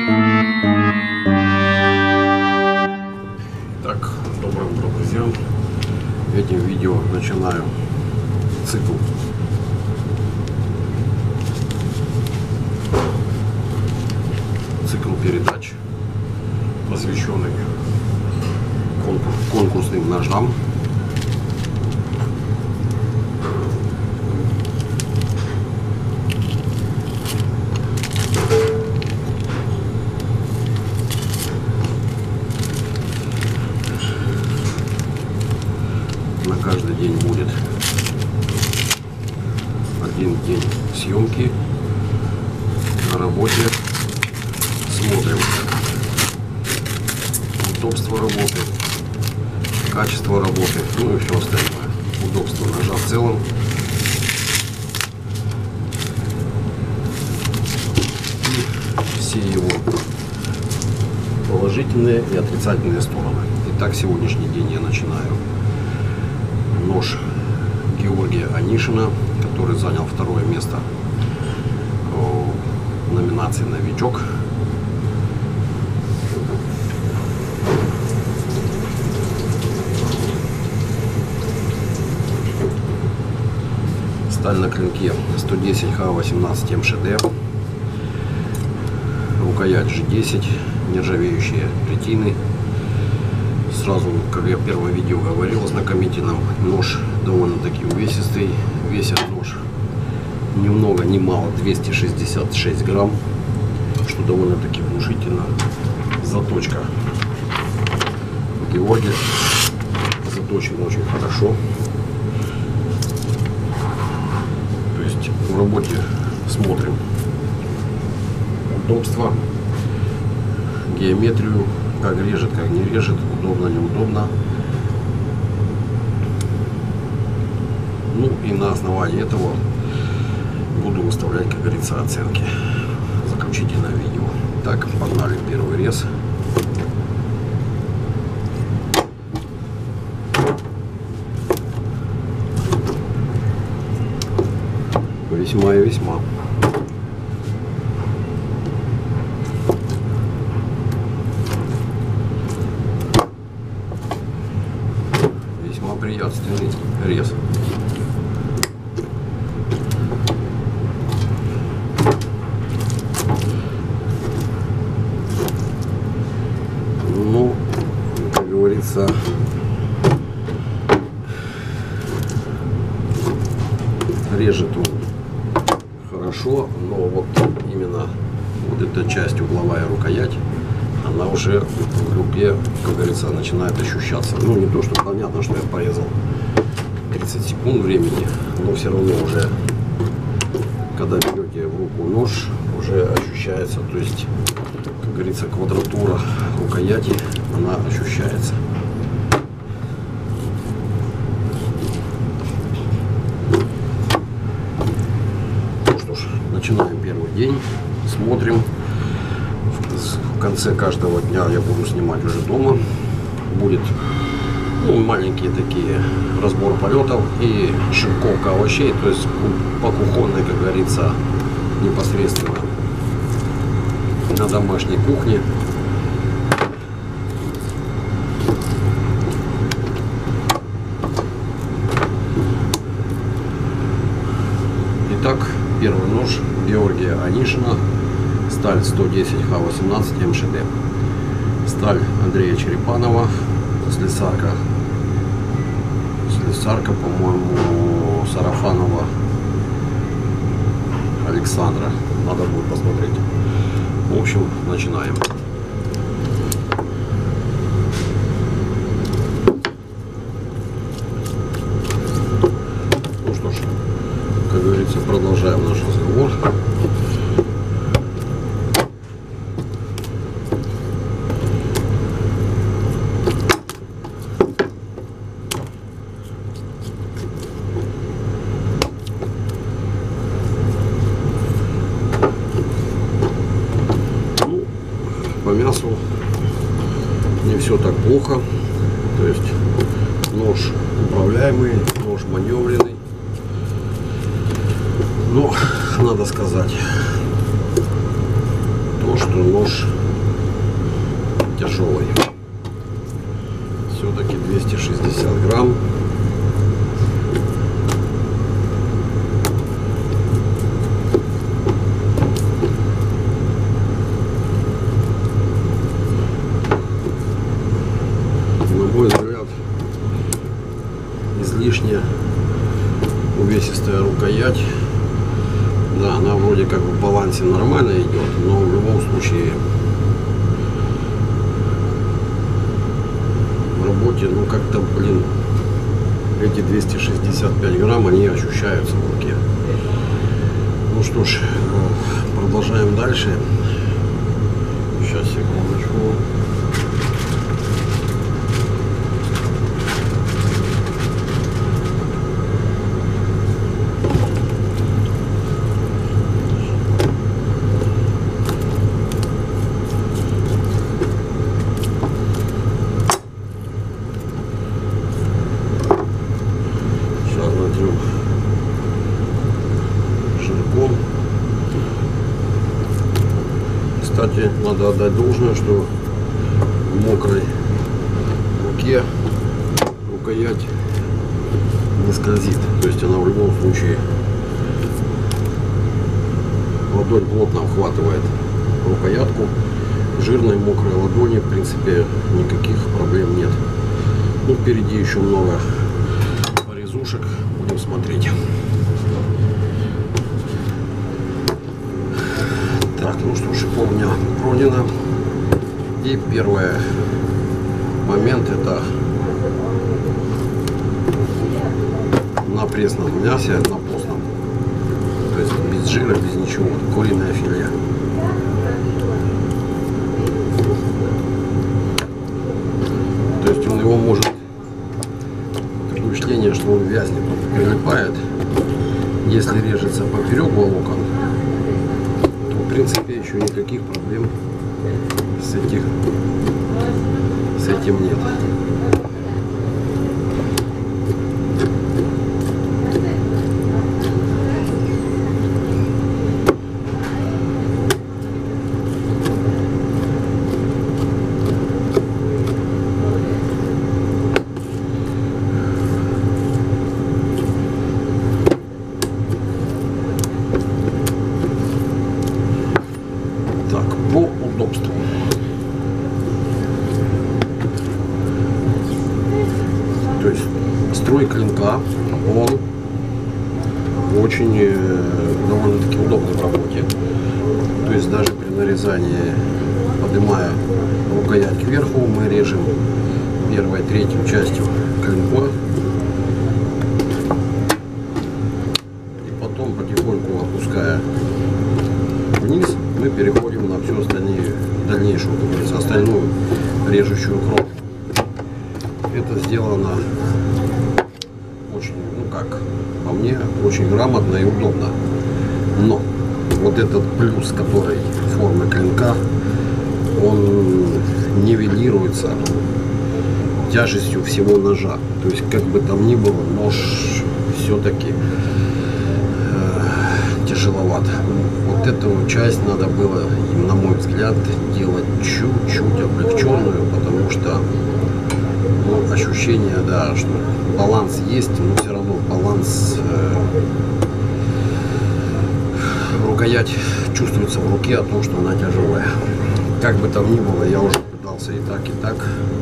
Итак, доброе утро, друзья. Этим видео начинаю цикл передач, посвященный конкурсным ножам. На каждый день будет один день съемки на работе. Смотрим удобство работы, качество работы, ну и все остальное. Удобство ножа в целом. И все его положительные и отрицательные стороны. Итак, сегодняшний день я начинаю. Нож Георгия Анишина, который занял второе место в номинации «Новичок». Сталь на клинке 110 Х18 МШД, рукоять G10, нержавеющие ретины. Сразу, как я в первом видео говорил, ознакомительном, нож довольно-таки увесистый. Весит нож ни много ни мало 266 грамм, что довольно-таки внушительно. Заточка Георгия заточена очень хорошо. То есть в работе смотрим удобство, геометрию, как режет, как не режет, удобно, неудобно. Ну и на основании этого буду выставлять, как говорится, оценки. Заключительное видео. Так, погнали, первый рез. Весьма и весьма. Весьма приятственный рез. Ну, как говорится, режет он хорошо, но вот именно вот эта часть, угловая рукоять, она уже в руке, как говорится, начинает ощущаться. Ну, не то, что понятно, что я порезал 30 секунд времени, но все равно уже, когда берете в руку нож, уже ощущается, то есть, как говорится, квадратура рукояти, она ощущается. Начинаем первый день, смотрим. В конце каждого дня я буду снимать уже дома. Будет маленькие такие разбор полетов и шинковка овощей, то есть по кухонной, как говорится, непосредственно на домашней кухне. Итак, первый нож Георгия Анишина, сталь 110 Х18 МШД, сталь Андрея Черепанова, слесарка, по-моему, Сарафанова Александра, надо будет посмотреть. В общем, начинаем. Ну что ж, как говорится, продолжаем наш разговор. Ну, по мясу не все так плохо. То есть нож управляемый, нож маневренный. Но надо сказать то, что что нож тяжелый. Все-таки 260 грамм. На мой взгляд, излишне увесистая рукоять. Да, она вроде как в балансе нормально идет, но в любом случае в работе, ну как-то, блин, эти 265 грамм, они ощущаются в руке. Ну что ж, продолжаем дальше. Сейчас, секундочку. Кстати, надо отдать должное, что в мокрой руке рукоять не скользит. То есть она в любом случае, ладонь плотно обхватывает рукоятку. Жирной мокрой ладони, в принципе, никаких проблем нет. Ну, впереди еще много порезушек. Будем смотреть. Так, ну что ж, у меня пройдено. И первый момент — это на пресном мясе, на постном. То есть без жира, без ничего. Куриное филе. То есть он его может, такое впечатление, что он вязнет, он прилипает. Если режется поперек волокон, в принципе, еще никаких проблем с этим нет. По удобству. То есть строй клинка, он очень довольно-таки удобный в работе. То есть даже при нарезании, поднимая рукоять кверху, мы режем первой, третью частью клинка. И потом потихоньку опуская вниз, мы переходим на всю дальнейшую, как говорится, остальную режущую кровь. Это сделано очень, ну как, по мне, очень грамотно и удобно. Но вот этот плюс, который формы клинка, он нивелируется тяжестью всего ножа. То есть, как бы там ни было, нож все-таки тяжеловат. Вот эту часть надо было, на мой взгляд, делать чуть-чуть облегченную, потому что, ну, ощущение, да, что баланс есть, но все равно баланс, рукоять чувствуется в руке о том, что она тяжелая. Как бы там ни было, я уже пытался и так,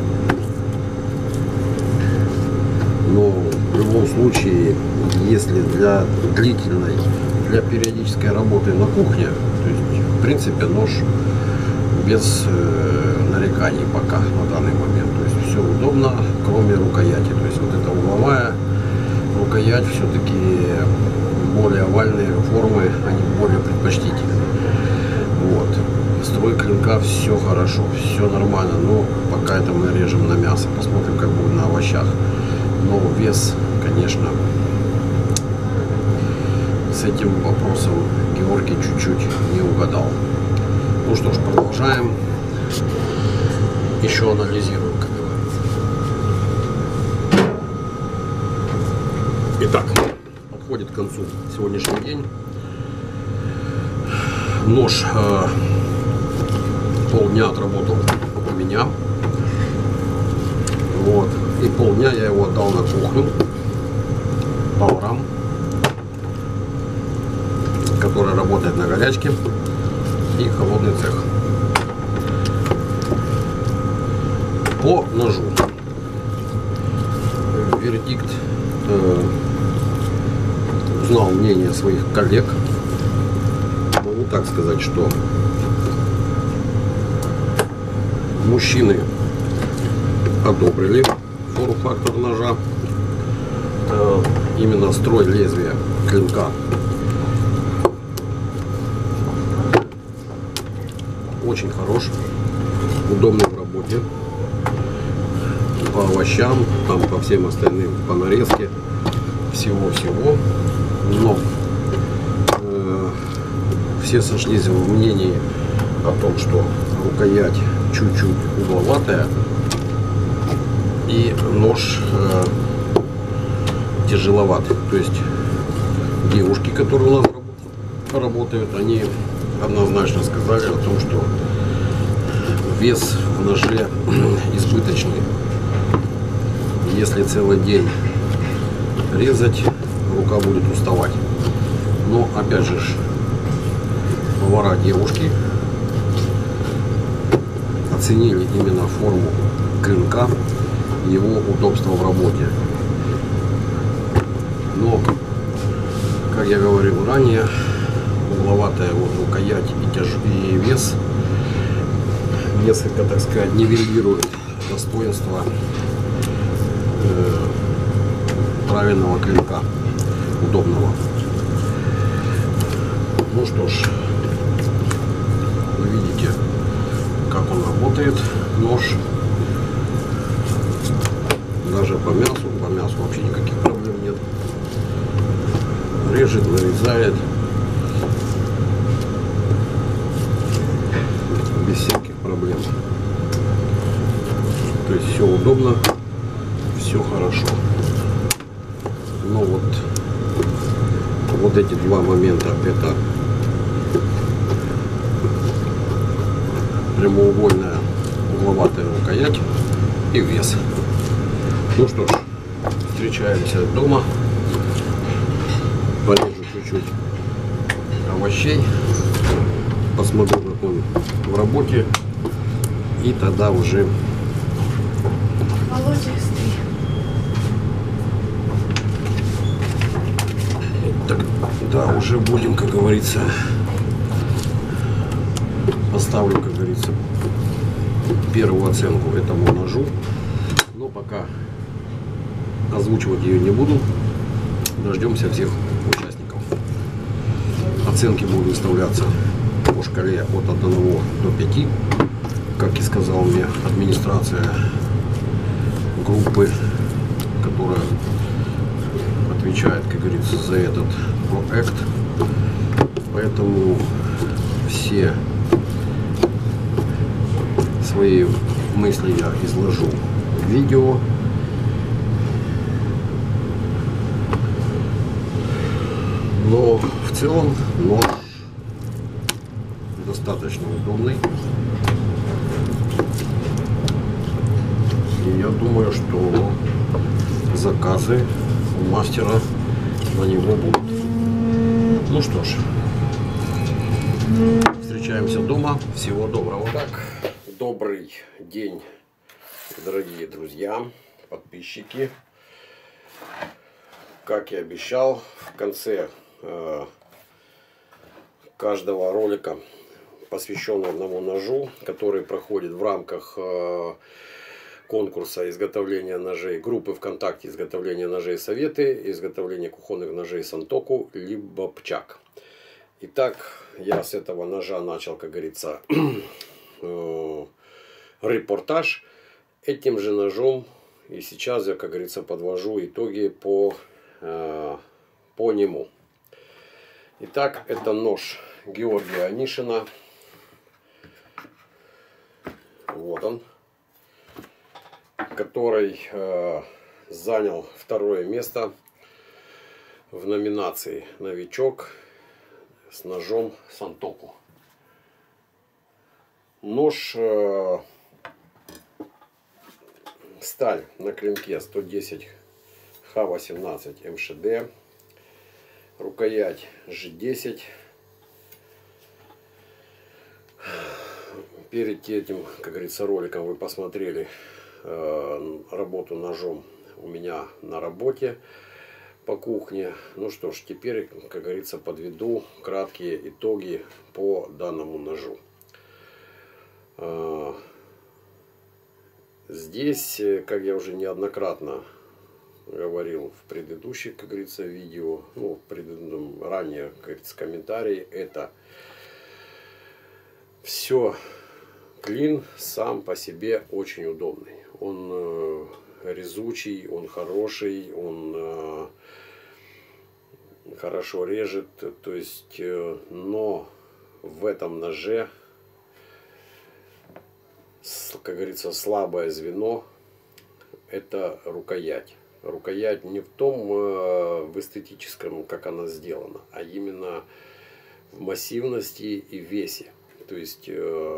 но в любом случае, если для длительной, для периодической работы на кухне, то есть, в принципе, нож без нареканий пока на данный момент. То есть все удобно, кроме рукояти. То есть вот эта угловая рукоять, все-таки более овальные формы, они более предпочтительны. Вот. Строй клинка, все хорошо, все нормально, но пока это мы режем на мясо. Посмотрим, как будет на овощах. Но вес, конечно, с этим вопросом Георгий чуть-чуть не угадал. Ну что ж, продолжаем. Еще анализируем, как говорится. Итак, подходит к концу сегодняшний день. Нож полдня отработал у меня. Вот. И полдня я его отдал на кухню поварам, который работает на горячке, и холодный цех. По ножу. Вердикт. Узнал мнение своих коллег. Могу так сказать, что мужчины одобрили форм-фактор ножа. Именно строй лезвия клинка очень хорош, удобный в работе, по овощам, там по всем остальным, по нарезке, всего-всего. Но все сошлись в мнении о том, что рукоять чуть-чуть угловатая и нож тяжеловат. То есть девушки, которые у нас работают, они однозначно сказали о том, что вес в ноже избыточный. Если целый день резать, рука будет уставать. Но опять же, повара девушки оценили именно форму клинка, его удобство в работе. Но, как я говорил ранее, угловатая вот рукоять и вес несколько, так сказать, нивелирует достоинство правильного клинка, удобного. Ну что ж, вы видите, как он работает, нож. Даже по мясу вообще никаких проблем нет. Режет, нарезает без всяких проблем. То есть все удобно, все хорошо. Но вот эти два момента, это прямоугольная угловатая рукоять и вес. Ну что ж, встречаемся дома. Порежу чуть-чуть овощей, посмотрю, как он в работе, и тогда уже тогда уже будем, как говорится, поставлю, как говорится, первую оценку этому ножу. Но пока озвучивать ее не буду. Дождемся всех участников. Оценки будут выставляться по шкале от 1 до 5, как и сказал мне администрация группы, которая отвечает, как говорится, за этот проект. Поэтому все свои мысли я изложу в видео. Но в целом нож достаточно удобный. И я думаю, что заказы у мастера на него будут. Ну что ж, встречаемся дома. Всего доброго. Так, добрый день, дорогие друзья, подписчики. Как и обещал, в конце каждого ролика, посвященного одному ножу, который проходит в рамках конкурса изготовления ножей, группы ВКонтакте изготовления ножей советы, изготовления кухонных ножей Сантоку либо Пчак. Итак, я с этого ножа начал, как говорится, репортаж этим же ножом. И сейчас я, как говорится, подвожу итоги по нему. Итак, это нож Георгия Анишина. Вот он, который занял 2-е место в номинации «Новичок с ножом Сантоку». Нож сталь на клинке 110 Х18 МШД. Рукоять G10. Перед этим, как говорится, роликом вы посмотрели работу ножом у меня на работе по кухне. Ну что ж, теперь, как говорится, подведу краткие итоги по данному ножу. Здесь, как я уже неоднократно говорил в предыдущих, как говорится, видео, ну, в предыдущем, ранее, как говорится, комментарии, это все клин сам по себе очень удобный. Он резучий, он хороший, он хорошо режет, то есть, но в этом ноже, как говорится, слабое звено — это рукоять. Рукоять не в том, в эстетическом, как она сделана, а именно в массивности и весе. То есть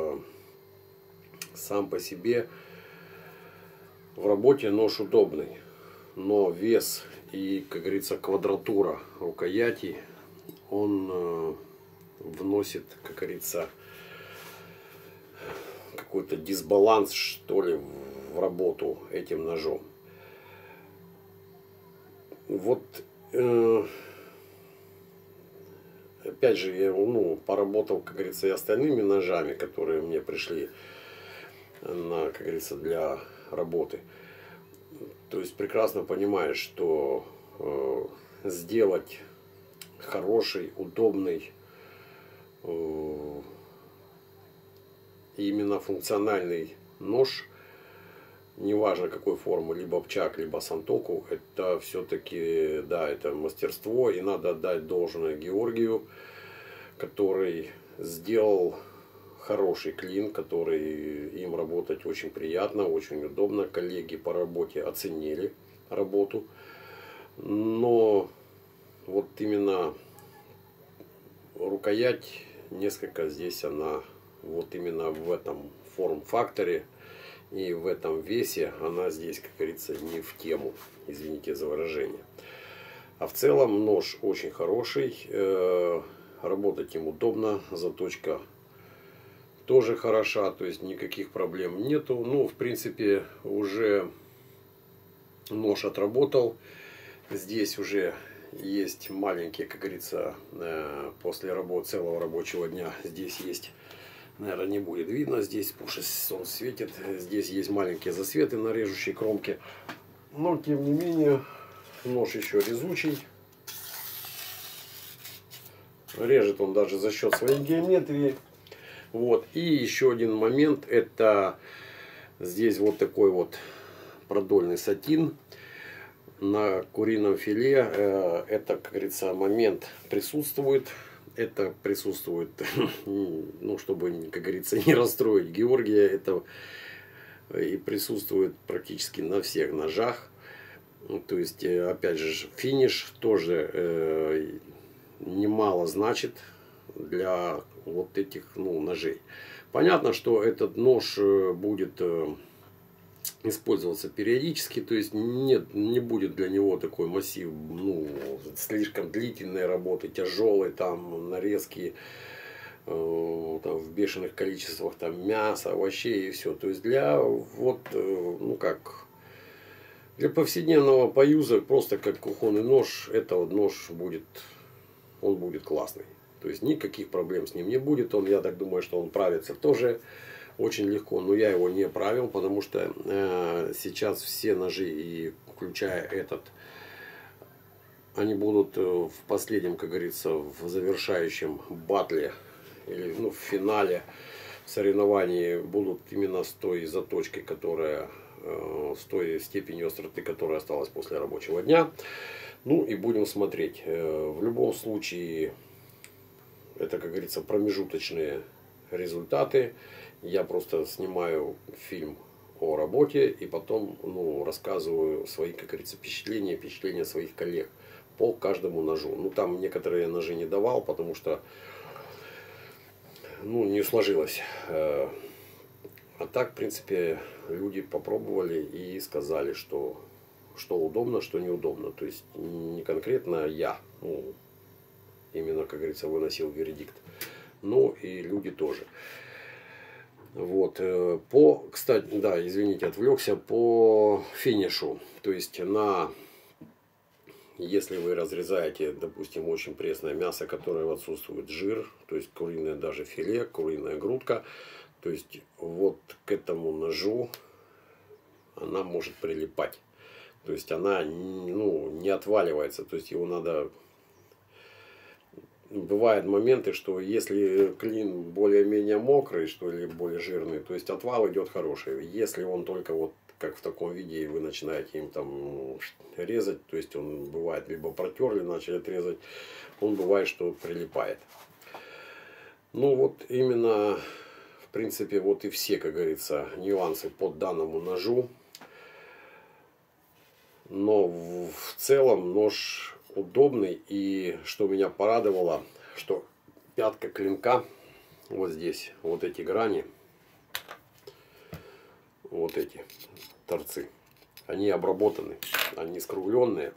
сам по себе в работе нож удобный, но вес и, как говорится, квадратура рукояти, он вносит, как говорится, какой-то дисбаланс, что ли, в работу этим ножом. Вот опять же, я поработал, как говорится, и остальными ножами, которые мне пришли на, как говорится, для работы. То есть прекрасно понимаешь, что сделать хороший, удобный, именно функциональный нож, неважно какой формы, либо пчак, либо сантоку, это все-таки, да, это мастерство, и надо отдать должное Георгию, который сделал хороший клин, который им работать очень приятно, очень удобно. Коллеги по работе оценили работу, но вот именно рукоять несколько здесь она вот именно в этом форм-факторе и в этом весе она здесь, как говорится, не в тему, извините за выражение. А в целом нож очень хороший, работать им удобно, заточка тоже хороша, то есть никаких проблем нету. Ну, в принципе, уже нож отработал. Здесь уже есть маленькие, как говорится, после работы целого рабочего дня, здесь есть, наверное, не будет видно здесь, потому что солнце светит. Здесь есть маленькие засветы на режущей кромке. Но, тем не менее, нож еще резучий. Режет он даже за счет своей геометрии. Вот. И еще один момент. Это здесь вот такой вот продольный сатин на курином филе. Это, как говорится, момент присутствует. Это присутствует, ну, чтобы, как говорится, не расстроить Георгия, это и присутствует практически на всех ножах. То есть, опять же, финиш тоже немало значит для вот этих, ну, ножей. Понятно, что этот нож будет использоваться периодически, то есть не будет для него такой массив, ну, слишком длительной работы, тяжелой, там нарезки там, в бешеных количествах там мяса, овощей и все. То есть для вот, ну как, для повседневного поюза, просто как кухонный нож, это вот нож будет, он будет классный. То есть никаких проблем с ним не будет. Он, я так думаю, что он правится тоже очень легко, но я его не правил, потому что сейчас все ножи, и включая этот, они будут в последнем, как говорится, в завершающем батле или, ну, в финале соревнований будут именно с той заточкой, которая, с той степенью остроты, которая осталась после рабочего дня. Ну и будем смотреть. В любом случае, это, как говорится, промежуточные результаты. Я просто снимаю фильм о работе и потом, ну, рассказываю свои, как говорится, впечатления своих коллег по каждому ножу. Ну, там некоторые ножи не давал, потому что, ну, не сложилось А так, в принципе, люди попробовали и сказали, что удобно, что неудобно. То есть не конкретно я, ну, именно, как говорится, выносил вердикт, но и люди тоже. Вот. Кстати, да, извините, отвлекся, по финишу. То есть если вы разрезаете, допустим, очень пресное мясо, которое отсутствует жир, то есть куриное даже филе, куриная грудка, то есть вот к этому ножу она может прилипать. То есть она, ну, не отваливается, то есть его надо... Бывают моменты, что если клин более-менее мокрый, что ли, более жирный, то есть отвал идет хороший. Если он только вот как в таком виде, и вы начинаете им там резать, то есть он бывает либо протерли, начали отрезать, он бывает, что прилипает. Ну вот именно, в принципе, вот и все, как говорится, нюансы по данному ножу. Но в целом нож удобный, и что меня порадовало, что пятка клинка, вот здесь, вот эти грани, вот эти торцы, они обработаны, они скругленные,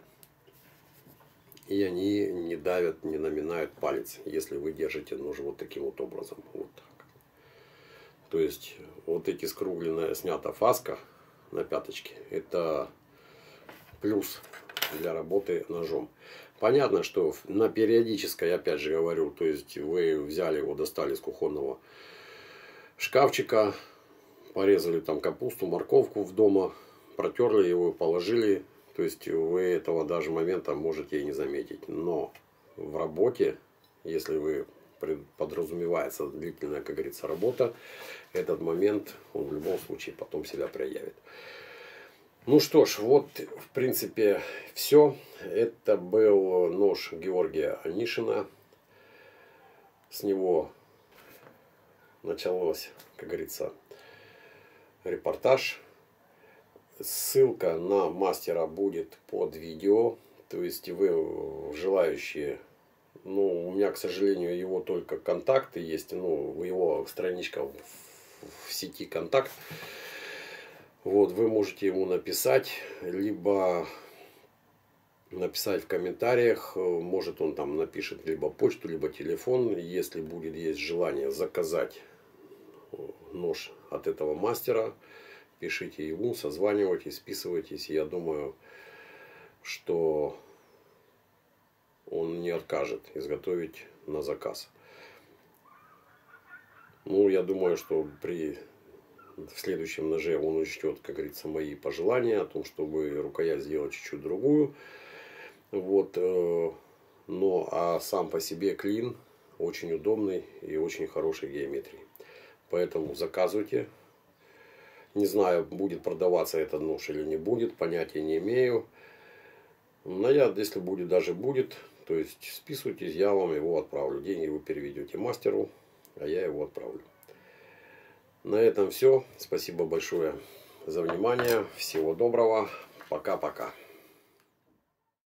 и они не давят, не наминают палец, если вы держите нож вот таким вот образом, вот так. То есть вот эти скругленная снята фаска на пяточке, это плюс для работы ножом. Понятно, что на периодической, опять же говорю, то есть вы взяли его, достали из кухонного шкафчика, порезали там капусту, морковку в дома, протерли его, положили, то есть вы этого даже момента можете и не заметить. Но в работе, если вы подразумевается длительная, как говорится, работа, этот момент он в любом случае потом себя проявит. Ну что ж, вот в принципе все. Это был нож Георгия Анишина. С него началось, как говорится, репортаж. Ссылка на мастера будет под видео. То есть вы желающие, ну, у меня, к сожалению, его только контакты есть, ну, его страничка в сети контакт. Вот, вы можете ему написать, либо написать в комментариях, может он там напишет либо почту, либо телефон, если будет есть желание заказать нож от этого мастера, пишите ему, созванивайтесь, списывайтесь, я думаю, что он не откажет изготовить на заказ. Ну, я думаю, что в следующем ноже он учтет, как говорится, мои пожелания о том, чтобы рукоять сделать чуть-чуть другую. Вот. Но а сам по себе клин очень удобный и очень хорошей геометрии. Поэтому заказывайте. Не знаю, будет продаваться этот нож или не будет, понятия не имею. Но если будет, даже будет, то есть списывайтесь, я вам его отправлю. Деньги вы переведете мастеру, а я его отправлю. На этом все. Спасибо большое за внимание. Всего доброго. Пока-пока.